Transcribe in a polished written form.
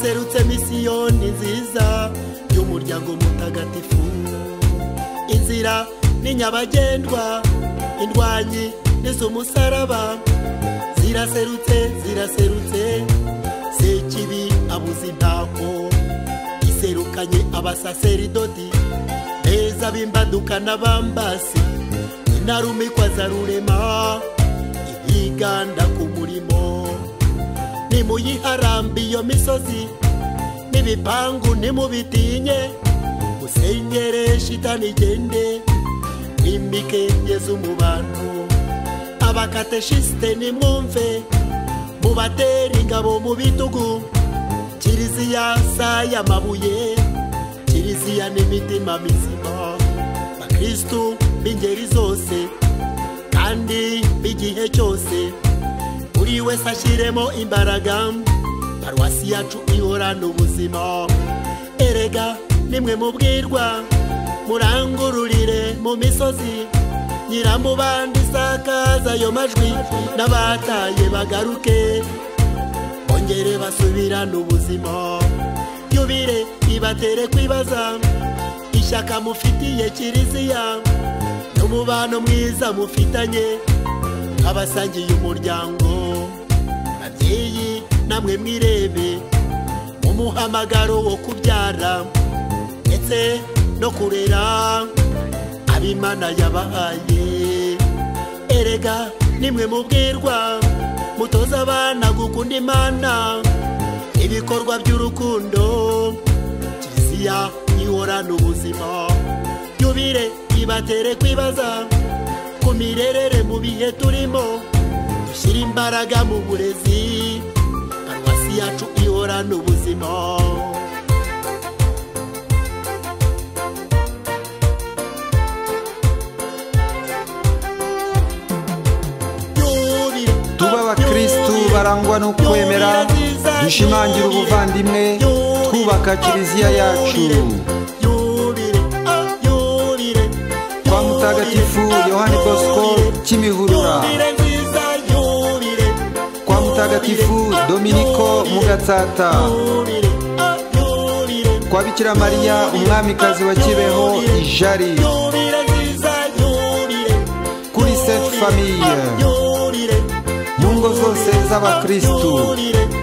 haserutse misiyoni nziza y'umuryango mutagatifu. Inzira ni nyabagendwa, indwanyi n'iz'umusaraba, ziraserutse Sekibi abuze intako, iserukanye abasaseridoti beza b'imbaduka n'abambasi, intarumikwa za rurema ibiganda ku murimo. Nimuyiharambe iyo misozi n'ibipangu nimubitinye, musengere shitani igende, mwimike Yezu mu bantu. Abakateshiste nimwumve, mubatera ingabo mu bitugu. Kiliziya saya mabuye, Kiliziya n'imitima mizima, bakristu b'ingeri zose kandi b'igihe cyose. Buri wese ashiremo imbaraga, paruwasi yacu ihorana ubuzima. Erega nimwe mubwirwa, murangururire mu misozi, nyiramubandi isakaza ayo majwi, n'abataye bagaruke bongere basubirane ubuzima. Yubire ibatere kwibaza ishyaka mufitiye Kiliziya, n'umubano mwiza mufitanye abasangiye umuryango. Babyeyi namwe mwirebe umuhamagaro wo kubyara ndetse no kurera ab'Imana yabahaye. Erega nimwe mubwirwa, mutoza abana gukunda Imana, ibikorwa by'urukundo, Kiliziya ihorana ubuzima. Yubire ibatere kwibaza ku mirerere mu bihe turimo, dushyira imbaraga mu burezi, paruwasi yacu ihorana ubuzima. Tuba abakristu barangwa no kwemera, dushimangira ubuvandimwe, twubaka Kiliziya yacu. Kwa Mutagatifu Yohani Bosco Kimihurura, kwa Mutagatifu Dominiko Mugatsata, kwa Bikira Mariya umwamikazi wa Kibeho Ijari, kuri Sainte Famille, mu ngo zose z'abakristu.